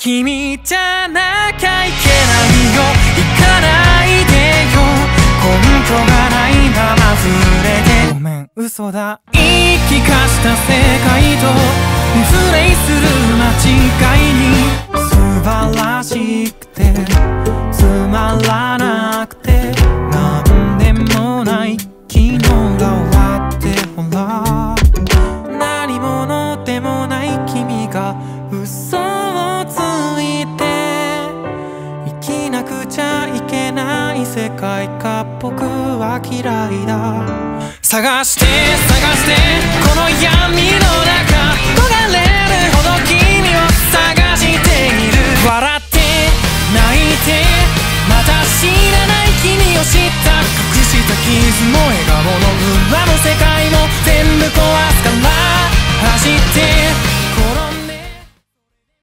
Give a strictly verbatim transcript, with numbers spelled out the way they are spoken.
君じゃなきゃいけないよ、行かないでよ、根拠がないまま触れてごめん嘘だ、言い聞かした世界とズレする間違いに素晴らしくてつまらなくてなんでもない昨日が終わってほら何者でもない君が嘘をついて生きなくちゃいけない世界か僕は嫌いだ。探して探してこの闇の中